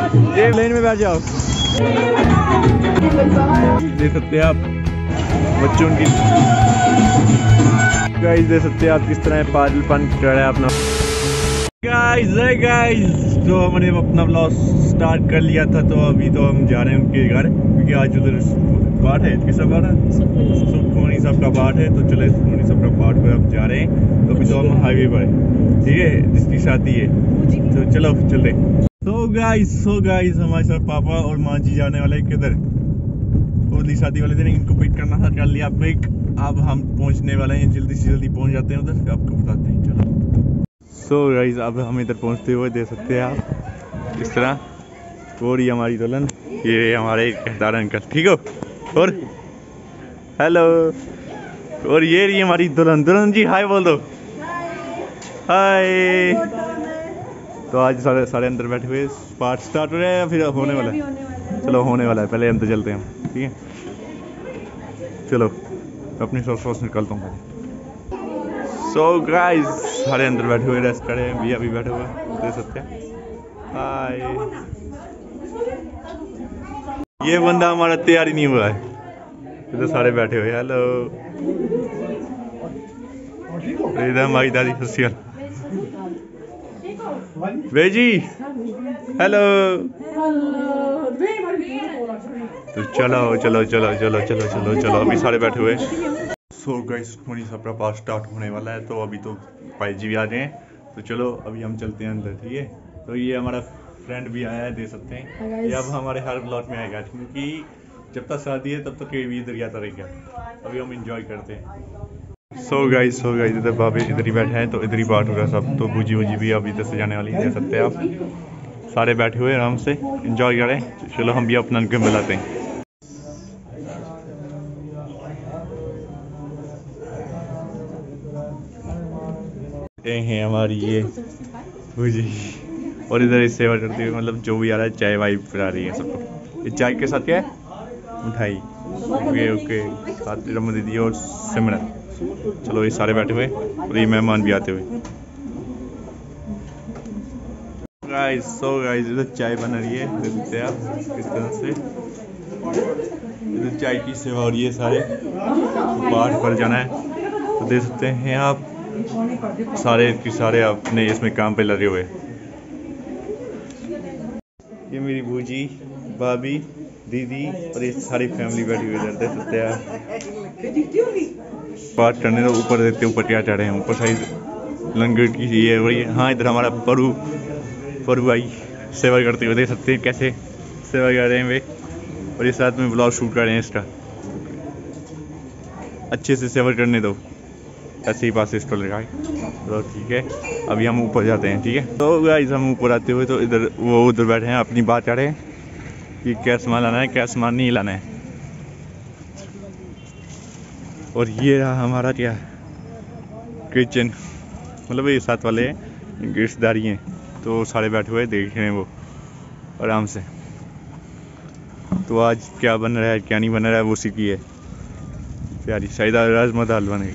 ये लेन में बैठ जाओ। देख सकते हैं आप बच्चों की गाइस, देख सकते हैं आप किस तरह पागलपन कर रहा है अपना। गाइस तो हमने अपना ब्लॉग स्टार्ट कर लिया था, तो अभी तो हम जा रहे हैं उनके घर, क्योंकि आज उधर पाठ है। किसका पाठ है? सुखमनी साहब का पाठ है। तो चले सुखमनी साहब का पाठ पर हम जा रहे हैं। तो अभी तो हम हाईवे पर है, ठीक है, जिसकी शादी है। तो चलो चलते। सो गाइस हमारे साथ पापा और माँ जी जाने वाले किधर? उधर शादी वाले दिन इनको पिक करना था, कर लिया पिक। अब हम पहुंचने वाले हैं, जल्दी से जल्दी पहुंच जाते हैं उधर, आपको बताते हैं। चलो। सो गाइस अब हम इधर पहुंचते हुए देख सकते हैं आप इस तरह। और ये हमारी दुल्हन, ये हमारे कहदार अंकल, ठीक हो? और हेलो। और ये रही हमारी दुल्हन जी, हाय बोल दो। हाय। तो आज सारे अंदर बैठे हुए, पार्ट स्टार्ट हो रहा है या फिर होने वाला है? चलो होने वाला है, पहले अंदर चलते हैं हम, ठीक है। चलो अपनी सॉस निकालता हूँ। सो गाइस सारे अंदर बैठे हुए रेस्ट करे हैं, भी अभी बैठे हुए देख सकते हैं। हाय। ये बंदा हमारा तैयार ही नहीं हुआ है, इधर सारे बैठे हुए। हेलो। इधर हमारी दादी ससिया बेजी, हेलो। तो चलो अभी सारे बैठे हुए। सो गाइस सुखमनी साहब का पाठ स्टार्ट होने वाला है, तो अभी तो भाई जी भी आ गए हैं। तो चलो अभी हम चलते हैं अंदर, ठीक है। तो ये हमारा फ्रेंड भी आया है, देख सकते हैं। ये अब हमारे हर ब्लॉग में आएगा, क्योंकि जब तक शादी है तब तक ये भी इधर आता रहेगा। अभी हम इंजॉय करते हैं। सो गाइस इधर बाबे इधर ही बैठे हैं, तो इधर ही पाठ होगा सब। तो भूजी भी अभी इधर से जाने वाली है, देख सकते हैं आप। सारे बैठे हुए आराम से इंजॉय करें। चलो हम भी अपना उनके मिलाते हैं। ये हैं हमारी ये भूजी, और इधर इस सेवा करते हुए, मतलब जो भी आ रहा है चाय वाई पिला रही है सबको। ये चाय के साथ क्या है? मिठाई। ओके साथ रमन दीदी और सिमरन। चलो ये सारे बैठे हुए और ये मेहमान भी आते हुए। गाइस इधर चाय बन रही है, देख सकते हैं आप किस तरह से। इधर चाय की सेवा हो रही है, सारे पाठ पर जाना है। तो देख सकते हैं आप सारे अपने इसमें काम पे लगे हुए। ये मेरी भूजी, भाभी, दीदी और ये सारी फैमिली बैठी हुई है, देख सकते हैं। पाठ करने तो ऊपर देते, ऊपर क्या चढ़े हैं, ऊपर साइड लंगर की ये वही। हाँ इधर हमारा परू भाई सेवा करते हुए, देख सकते हैं कैसे सेवा कर रहे हैं वे। और ये साथ में ब्लॉग शूट कर रहे हैं इसका। अच्छे से सेवा करने दो, ऐसे ही पास स्टॉल लगाए। तो ठीक है अभी हम ऊपर जाते हैं, ठीक है। तो गाइस हम ऊपर आते हुए, तो इधर वो उधर बैठे हैं, अपनी बात कर रहे हैं कि क्या सामान लाना है, क्या सामान नहीं लाना है। और ये रहा हमारा क्या किचन, मतलब ये साथ वाले रिश्तेदारी हैं। तो सारे बैठे हुए देख रहे हैं वो आराम से। तो आज क्या बन रहा है क्या नहीं बन रहा है वो सीखी है प्यारी। शायद राजमा दाल बनेगी।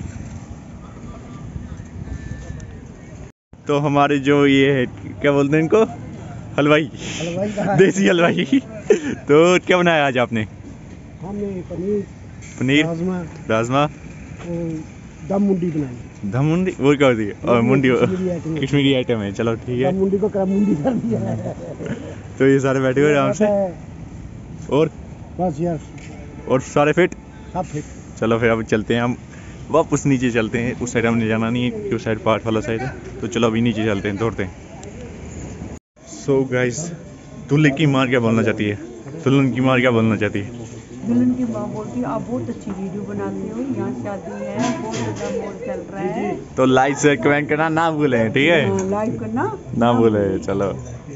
तो हमारे जो ये है क्या बोलते हैं इनको, हलवाई देसी हलवाई। तो क्या बनाया आज आपने? हमने पनीर राजमा दम मुंडी बनाई। दम मुंडी वो क्या होती है? और मुंडी कश्मीरी आइटम है। चलो ठीक है। मुंडी को करम मुंडी कर दिया। तो ये सारे बैठे हुए आराम से, और बस यार और सारे फिट सब फिट। चलो फिर अब चलते हैं हम वापस नीचे चलते हैं। उस साइड हमने जाना नहीं है, उस साइड पार्ट वाला साइड है। तो चलो अभी नीचे चलते हैं, दौड़ते हैं। सो गाइस दूल्हे की माँ क्या बोलना चाहती है? दुल्हन की माँ क्या बोलना चाहती है? दुल्हन की माँ बोलती है आप बहुत अच्छी वीडियो बनाते हो, यहाँ शादी है, बहुत अच्छा मोड चल रहा है। तो लाइक शेयर कमेंट करना ना भूलें, ठीक है, लाइक करना ना भूलें। चलो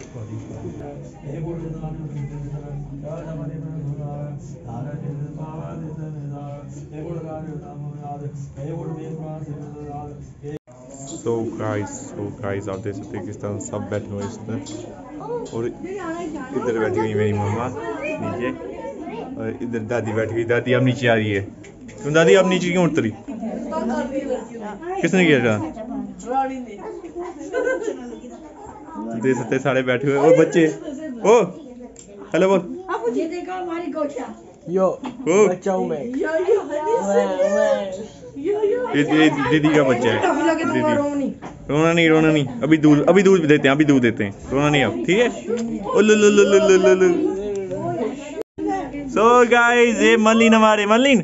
सो गाइस आप देख सकते हैं किस तरह सब बैठे हुए इस तरह। और इधर बैठी हुई मेरी मम्मा नीचे, और इधर दादी बैठी हुई। दादी अब नीचे आ रही है। क्यों दादी आप नीचे क्यों उतरी? किसने किया था? देख सकते सारे बैठे हुए। और बच्चे ओ हेलो बोल। ये देखो हमारी गोचा। यो ओ बच्चा हूँ मैं। ये दीदी का बच्चा है। दीदी रोना नहीं अभी दूध देते हैं रोना नहीं अब ठीक है। ओ लो लो लो लो लो लो लो। सो गाइस ये मलिन हमारे मलिन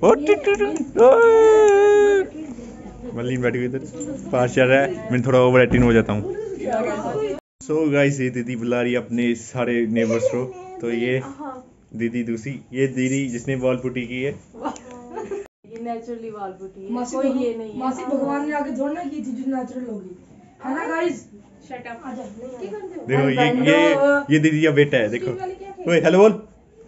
मलिन बैठी हुई इधर पास चल रहा है। मैं थोड़ा ओवर एक्टिंग हो जाता हूँ। सो गाइस ये दीदी बुला रही है अपने सारे नेबर्स को। तो ये दीदी दूसरी ये दीदी जिसने बाल पुटी की है। ये नेचुरली वाल पुटी है। मासी कोई ये नहीं है। मासी भगवान ने आगे थोड़ी ना की थी जो नेचुरल होगी, है ना गाइस? Shut up. देखो ये दीदी का बेटा है देखो। ओए हेलो बोल।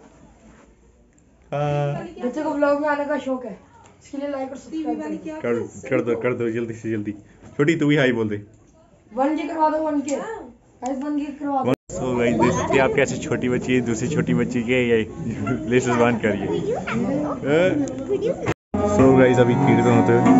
बच्चे को ब्लॉग में आने का शौक है, इसके लिए लाइक और सब्सक्राइब कर दो जल्दी से जल्दी। छोटी तू भी हाई बोल दे। 1K करवा दो 1K गाइस 1K करवा दो। सो गाइस देख सकते हैं आप कैसे छोटी बच्ची है दूसरी छोटी बच्ची के ये लेसेस बांध करिए। सो गाइस अभी कीर्तन होते हुए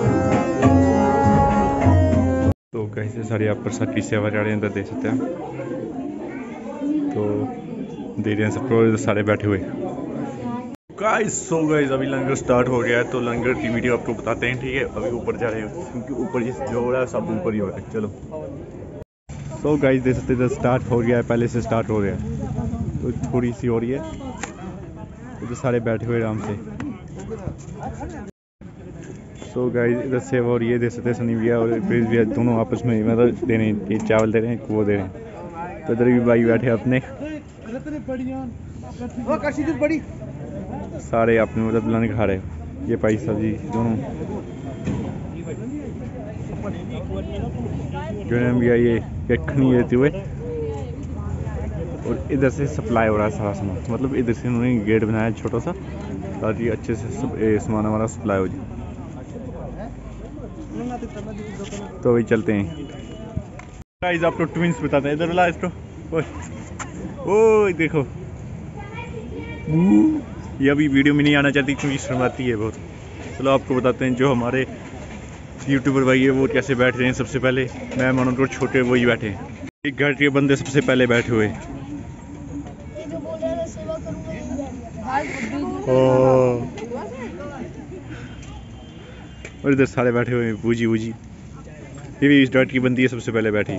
तो कैसे सारे आप प्रसाद की सेवा जा रहे हैं अंदर देख सकते हैं। तो दे रहे हैं सबको सारे बैठे हुए। गाइस सो गाइस अभी लंगर स्टार्ट हो गया है तो लंगर की वीडियो आपको बताते हैं ठीक है। अभी ऊपर जा रहे हैं क्योंकि ऊपर जो हो रहा है सब ऊपर ही हो रहा है। चलो सो गाइस देख सकते हैं स्टार्ट हो गया है पहले से स्टार्ट हो गया है तो थोड़ी सी हो रही है तो सारे बैठे हुए आराम से। सो गाइस इधर सेवा हो रही है देख सकते हैं सनी भैया और प्रिंस भैया दोनों आपस में मतलब दे रहे हैं ये चावल दे रहे हैं वो दे रहे हैं। तो इधर भी भाई बैठे अपने सारे अपने मतलब लंगर खा रहे हैं। ये भाई सब्जी दोनों जो भैया ये यखनी लेते हुए और इधर से सप्लाई हो रहा है सारा सामान मतलब इधर से उन्होंने गेट बनाया छोटा सा ताकि अच्छे से सब सामान हमारा सप्लाई हो जाए। तो अभी चलते हैं गाइस आपको ट्विंस बताते हैं। इधर ला इसको ओ देखो ये अभी वीडियो में नहीं आना चाहती क्योंकि शर्माती है बहुत। चलो आपको बताते हैं जो हमारे यूट्यूबर भाई है वो कैसे बैठ रहे हैं। सबसे पहले मैं मानो तो छोटे वही बैठे हैं। एक घर के बंदे सबसे पहले बैठे हुए और इधर सारे बैठे हुए हैं बूजी ये भी इस डॉट की बंदी है सबसे पहले बैठी।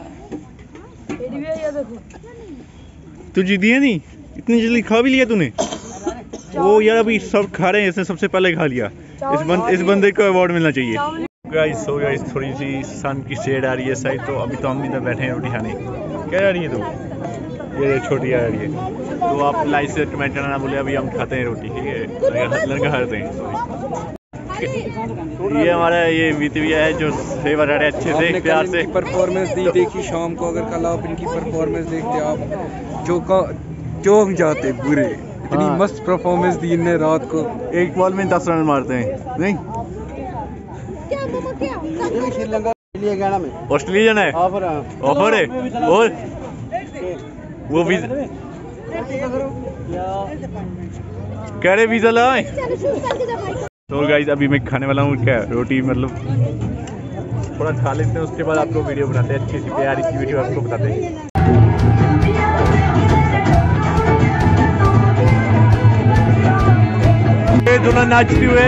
तुझे दिया नहीं इतनी जल्दी खा भी लिया तूने? ओ यार अभी सब खा रहे हैं इसने सबसे पहले खा लिया। इस बंदे को अवार्ड मिलना चाहिए। गाइस सो गाइस थोड़ी सी सन की शेड आ रही है साइड तो अभी तो हम इधर बैठे हैं रोटी खाने। क्या आ रही है तू? ये छोटी आ रही है तो आप लाइक से कमेंट करना ना भूले। अभी हम खाते हैं रोटी ठीक है लड़का खाते हैं। ये हमारा ये बीती भैया है जो सेवा कर रहे हैं अच्छे से प्यार से। परफॉर्मेंस देखी शाम को अगर कल आप इनकी परफॉर्मेंस देखते आप चौंक जाते पूरे। इतनी मस्त परफॉर्मेंस दी इनने रात को। एक बॉल में 10 रन मारते हैं नहीं। ऑस्ट्रेलिया जाना है ऑफर है और वो भी कह रहे वीजा लाए। तो गाइस अभी मैं खाने वाला हूँ क्या रोटी मतलब थोड़ा खा लेते हैं उसके बाद आपको वीडियो बनाते हैं अच्छी सी प्यारी सी वीडियो आपको बताते हैं। ये दोनों नाचते हुए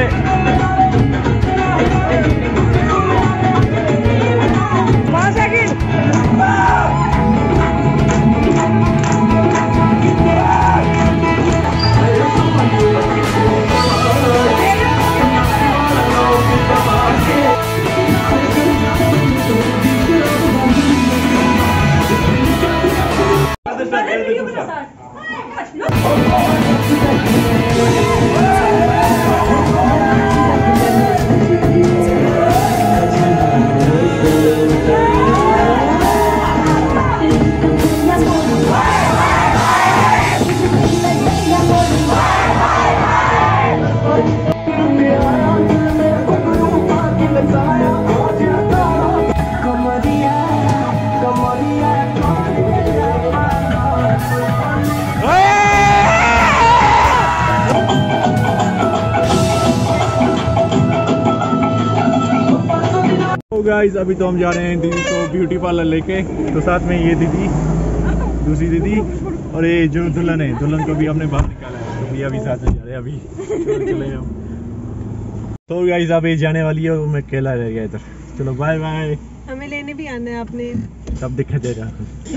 गाइस अभी तो हम जा रहे हैं दीदी को ब्यूटी पार्लर लेके। तो साथ में ये दीदी दूसरी दीदी और ये जो दुल्हन है, दुल्हन को भी हमने बाहर निकाला है, तो भैया भी साथ में जा रहे हैं अभी। चले हम तो गाइस अब ये जाने वाली है, मैं अकेला रह गया इधर। चलो बाय बाय। हमें लेने भी आना है आपने। तब दिखा देगा।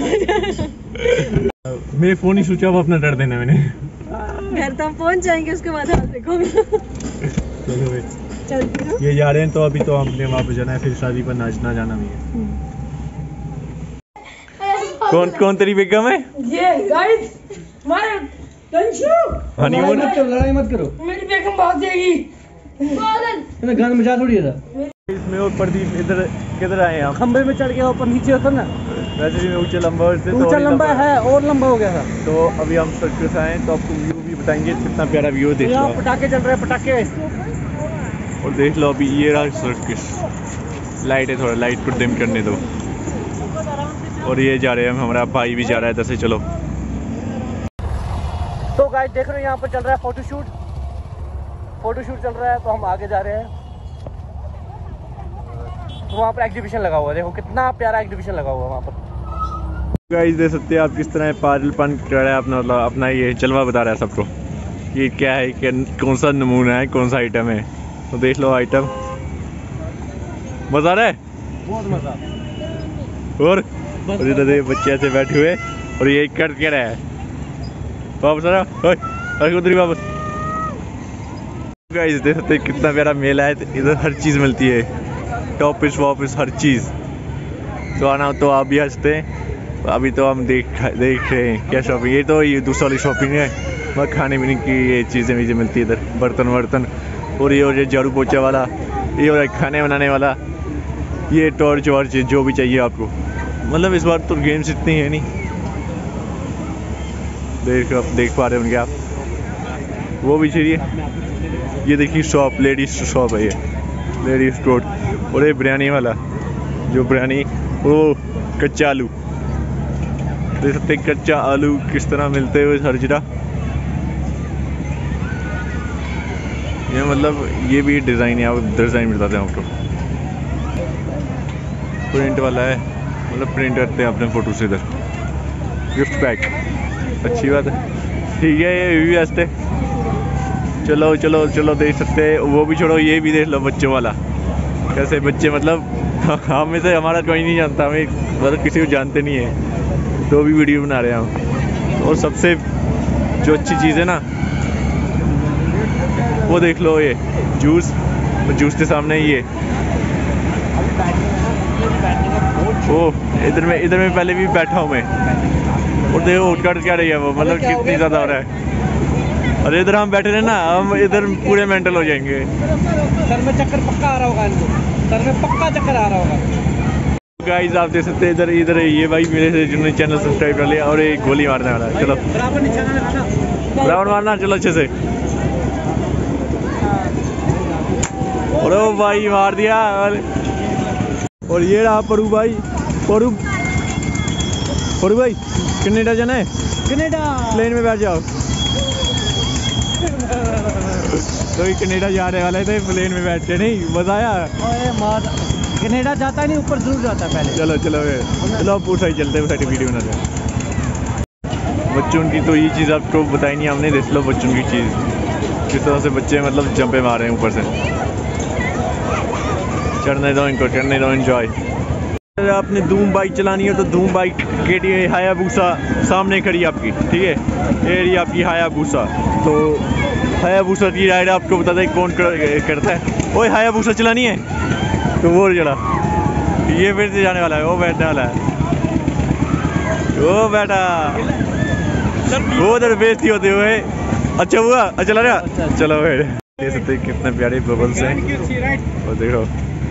मेरे फोन ही स्विच ऑफ अपना डर देना मैंने। घर तक पहुंच जाएंगे उसके बाद हाथ देखोगे। चलो भाई चलती हूँ। ये जा रहे हैं तो अभी तो हमने वापस जाना है, फिर शादी पर नाचना जाना भी है। कौन कौन तेरी बेगम है? ये गाइस मारे तंशु हनीमून। लड़ाई मत करो, मेरी बेगम भाग जाएगी। मैंने गान मचा थोड़ी था। इसमें और प्रदीप इधर किधर आए हम? खंबे में चढ़ गया, ऊपर नीचे होता ना, वैसे भी मैं ऊंचे लंबा से तो ऊंचा लंबा है और लंबा हो गया था। तो अभी हम सर्कस आए तो आपको व्यू भी बताएंगे, कितना प्यारा व्यू देख लो यहाँ आप। पटाखे चल रहे हैं, पटाखे। और देख लो अभी ये रहा सर्कस। लाइट है, थोड़ा लाइट को डिम करने दो। और ये जा रहे हैं, हमारा भाई भी जा रहा है इधर से। चलो तो गाइस देख रहे हो यहाँ पर चल रहा है फोटोशूट चल रहा है, तो हम आगे जा रहे हैं। तो वहाँ पर एग्जीबिशन लगा हुआ है, देखो कितना प्यारा एग्जीबिशन लगा हुआ है वहाँ पर। गाइस देख सकते हैं आप किस तरह पागलपन कर रहा है अपना, मतलब अपना ये जलवा बता रहा है सबको कि क्या है, कि कौन सा नमूना है, कौन सा आइटम है। तो देख लो आइटम, मजा आ रहा है बहुत मजा। और इधर ये बच्चे ऐसे बैठे हुए और ये कर क्या रहा है। वापस आ रहा, उधर ही वापस। गाइस देख सकते हैं कितना प्यारा मेला है, इधर हर चीज़ मिलती है, टॉपिस वॉपिस हर चीज़। तो आना हो तो आप भी हंसते हैं। अभी तो हम देख रहे हैं क्या शॉपिंग, ये तो ये दूसरी वाली शॉपिंग है, वहाँ खाने पीने की ये चीज़ें मिलती है इधर, बर्तन और ये झाड़ू पोछा वाला, ये और खाने बनाने वाला, ये टॉर्च वॉर्च जो भी चाहिए आपको। मतलब इस बार तो गेम्स इतनी है नहीं, देख पा रहे होंगे आप। वो भी चाहिए, ये देखिए शॉप, लेडीज शॉप है ये, लेडीज कोट। और ये बिरयानी वाला, जो बिरयानी वो कच्चा आलू, देख सकते कच्चा आलू किस तरह मिलते हुए हर जगह। ये मतलब ये भी डिज़ाइन है, आप डिज़ाइन बताते हैं आपको। प्रिंट वाला है, मतलब प्रिंट करते हैं अपने फ़ोटो से इधर। गिफ्ट पैक, अच्छी बात है, ठीक है। ये भी वास्ते चलो चलो चलो देख सकते हैं। वो भी छोड़ो, ये भी देख लो बच्चों वाला, कैसे बच्चे, मतलब हम में से हमारा कोई नहीं जानता, हमें मतलब किसी को जानते नहीं है, तो भी वीडियो बना रहे हैं हम। और सबसे जो अच्छी चीज़ है ना, वो देख लो, ये जूस के सामने ये ओ इधर में पहले भी बैठा हूँ मैं। और देखो उठकर क्या रही है वो, मतलब कितनी ज़्यादा हो रहा है। अरे इधर हम बैठे रहे ना, हम इधर पूरे मेंटल हो जाएंगे। सर में चक्कर पक्का आ रहा होगा इनको, सर में पक्का चक्कर आ रहा होगा। गाइस आप देख सकते हैं इधर ये भाई मेरे से जिन्होंने चैनल सब्सक्राइब कर लिया, और एक गोली मारने वाला है। चलो राउंड मारना, चलो अच्छे से। और वो भाई मार दिया। और ये रहा परू भाई, परू भाई कनाडा जाना है, कनाडा प्लेन में बैठ जाओ। तो ये कनाडा जा रहे वाले थे, प्लेन में बैठ के, नहीं मजा आया। कनाडा जाता नहीं, ऊपर जरूर जाता है पहले। चलो चलो पूरा ही चलते हैं, साइड वीडियो बनाते हैं। बच्चों की तो ये चीज़ आपको बताई नहीं हमने, देख लो बच्चों की चीज़ किस तरह से बच्चे मतलब जंपे मार रहे हैं ऊपर से। चढ़ने दो इनको, करने दो एंजॉय। अगर आपने धूम बाइक चलानी है तो धूम बाइक के हायाबुसा सामने खड़ी आपकी, ठीक है, ये रही आपकी हायाबुसा। तो हायाबुसा की राइड आपको बता दें कौन करता है। ओए हायाबुसा चलानी है तो वो चला, ये फिर से जाने वाला है, वो बैठने वाला है, वो बैठा, वो उधर बेइज्जती होते हुए। अच्छा हुआ, अच्छा चला रहा, चलो फिर। देख सकते हैं कितने प्यारे बबल्स हैं, और देखो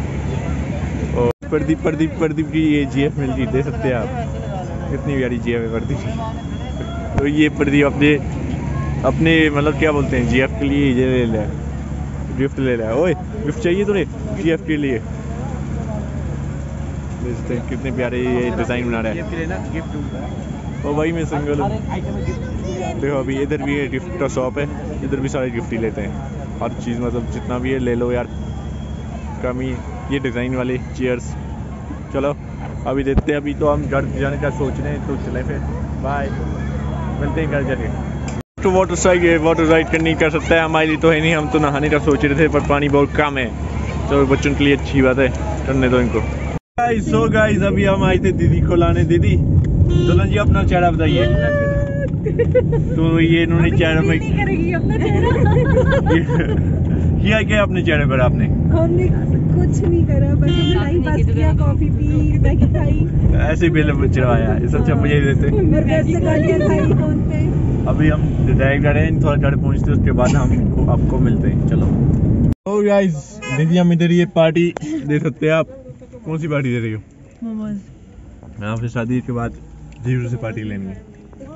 प्रदीप की ये जीएफ मिल गई, देख सकते हैं आप कितनी प्यारी जीएफ है प्रदीप। तो ये प्रदीप अपने मतलब क्या बोलते हैं, जीएफ के लिए ये ले लिया, गिफ्ट ले लिया। ओए गिफ्ट चाहिए तुम्हें जीएफ के लिए, देख सकते हैं कितने प्यारे ये डिज़ाइन बना रहा है। ओ भाई मैं सिंगल हूँ। देखो अभी इधर भी ये गिफ्ट का शॉप है, इधर भी सारे गिफ्ट ही लेते हैं, हर चीज़ मतलब जितना भी है ले लो यार, कमी। ये डिज़ाइन वाली चेयर्स। चलो अभी देखते हैं, अभी तो हम घर जाने का सोच रहे हैं, तो चले फिर। बाय, मिलते हैं घर जाके। तो वाटर राइड करनी कर सकता है, हमारे लिए तो है नहीं, हम तो नहाने का सोच रहे थे पर पानी बहुत कम है, तो बच्चों के लिए अच्छी बात है, करने दो इनको। सो गाइस अभी हम आए थे दीदी को लाने। दीदी दुल्हन जी अपना चेहरा बताइए। तो ये इन्होंने चेहरा में किया क्या अपने चेहरे पर आपने? हमने कुछ नहीं करा, बस हमने टाइम पास किया, कॉफी पी, मैगी खाई, ऐसे ही बिल चिड़वाया। इस अच्छा मुझे देते बर्गर से गालियां खाई फोन पे। अभी हम डायरेक्ट जा रहे हैं, थोड़ा गाड़ी पहुंचते उसके बाद हम आपको मिलते हैं। चलो तो गाइस दीदी हम इधर ये पार्टी दे सकते हैं आप। कौन सी पार्टी दे रही हो? मोमोज। यहाँ पे शादी के बाद जीरो से पार्टी लेनी है।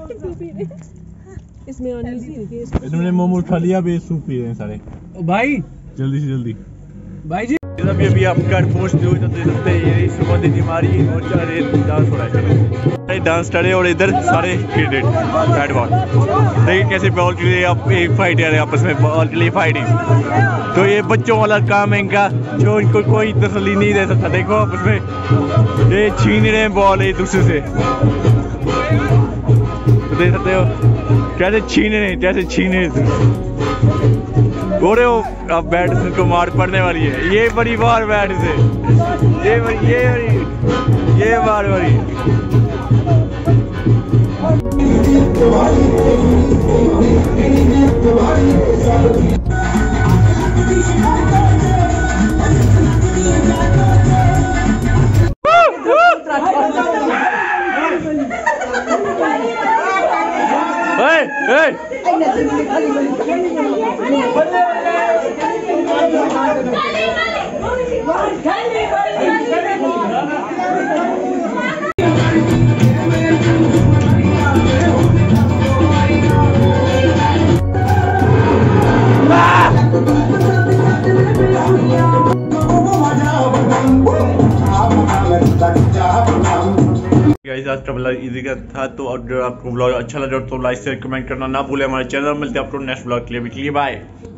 इसमें ऑनियंस नहीं होती। इन्होंने मोमो उठा लिया, अभी सूप पी रहे हैं सारे। भाई जल्दी से जल्दी भाई जी अभी आप घर पहुंचते हो तो दे सकते हैं। ये सुबह दीदी हमारी और डांस हो रहा है। चलो डांस करे और इधर सारे क्रिकेट बैट बॉल देखिए कैसे बॉल के लिए आप एक फाइट है आपस में, बॉल के लिए फाइटिंग। तो ये बच्चों वाला काम है इनका, जो इनको कोई तसल्ली नहीं दे सकता। देखो आपस में ये छीन रहे हैं बॉल एक दूसरे से, तो देख सकते हो कैसे छीन रहे हैं, कैसे छीन रहे। गोरे हो अब बैट को मार पड़ने वाली है। ये बड़ी बार बैट से, ये बार बड़ी। गाइस आज का ब्लॉग इजी का था, तो अगर आपको ब्लॉग अच्छा लगा तो लाइक शेयर कमेंट करना ना भूलें। हमारे चैनल में मिलते हैं आपको नेक्स्ट ब्लॉग के लिए। बाय।